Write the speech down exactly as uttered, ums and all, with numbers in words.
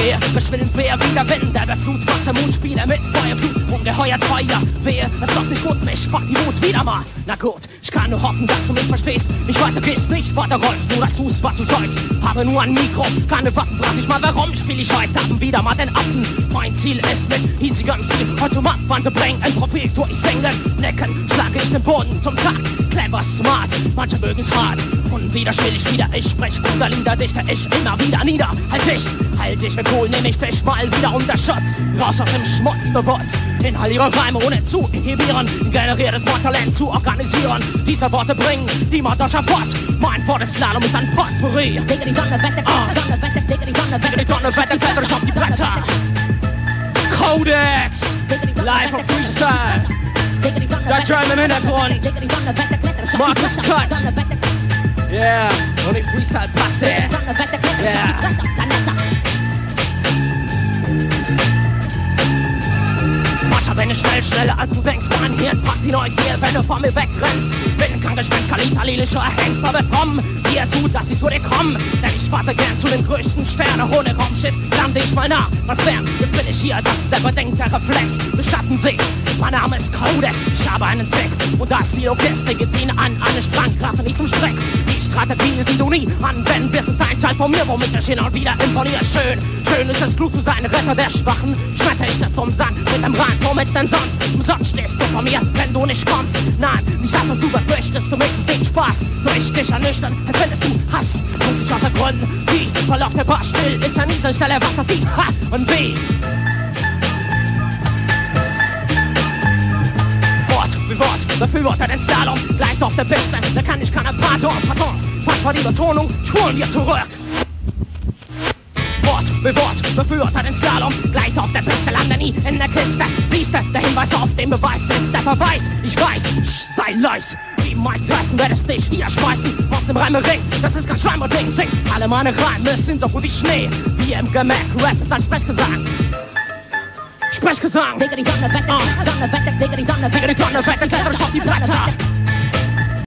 Wehe, verschwinden wir wieder Wind, der beflut Wassermondspiele mit Feuerflut, ungeheuer teuer. Wehe, es doch nicht gut, mich packt die Wut wieder mal. Na gut, ich kann nur hoffen, dass du mich verstehst, nicht weiter gehst, nicht weiter rollst, nur dass du's, was du sollst. Habe nur ein Mikro, keine Waffen, frag dich mal, warum spiel ich heute Abend wieder mal den Affen. Mein Ziel ist mit hiesigem Stil heute zum Abwand zu bringen, ein Profil durchsingen, necken, schlage ich den Boden zum Tag. Clever, smart, manche mögen's hart. Und wieder spiel ich wieder, ich sprech unter Lieder, dichte ich immer wieder nieder. Halt dich, halt dich mit Kohl, nehm ich dich mal wieder unter Schutz. Raus aus dem Schmutz, du Wutz. Inhaliere Reime ohne zu inhibieren, generiertes Worttalent zu organisieren. Diese Worte bringen die Mordoscher fort. Mein Worteslalom ist ein Potpourri. Digga die Donner, Wetter, ah. Donner, Wetter, Digga die Donner, Digga die Donner, Wetter, Wetter, ich auf die Bretter. Codex, live auf Freestyle. Der German im Hintergrund. Markus Cut. Yeah, und die Freestyle-Passe. Yeah. Manchmal bin ich schnell, schneller als du denkst. Mein Hirn packt die Neugier, wenn du vor mir wegrennst. Bin kein Gespenst, kein italienischer Hengst, aber komm, sieh zu, dass ich zu dir komm. Denn ich fasse gern zu den größten Sternen. Ohne Raumschiff lande ich mal nah, mal fern. Jetzt bin ich hier, das ist der bedenkte Reflex. Bestatten Sie, mein Name ist Codex, ich habe einen Trick. Und da ist die Logistik, geht ihn an, an den Strang, grafe nicht zum Streck. Die Strategie, die du nie anwenden wirst, ist ein Teil von mir, womit ich hin und wieder imponiere. Schön, schön ist es klug zu sein, Retter der Schwachen. Schmetter ich das vom Sand mit dem Rand, womit denn sonst? Umsonst stehst du vor mir, wenn du nicht kommst. Nein, nicht das, was du befürchtest, du möchtest den Spaß. Durch dich ernüchtern, empfindest du Hass. Muss ich aus ergründen, wie verläuft der Bar still, ist ein Nieselstelle Wasser, die, ha, und wie. Wie Wort, befürworter den Slalom, gleicht auf der Piste, da kann ich keiner Pardon, Pardon, falsch war die Betonung, spulen wir zurück. Wort, wie Wort, befürworter den Slalom, gleicht auf der Piste, lande nie in der Kiste. Siehste, der Hinweis auf den Beweis ist der Verweis, ich weiß, sei leis. Wie Mike Tyson werd es dich wieder schmeißen aus dem Reimering, das ist kein Schleimer-Ding, sing. Alle meine Reime sind so gut wie Schnee, wie im Gemäck, Rap ist ein Sprechgesang. Sprechgesang! Digga die Donner, Wetter, Donner, Wetter, Digga die Donner, Digga die Donner, Wetter, Wetter, ich auf die Bretter!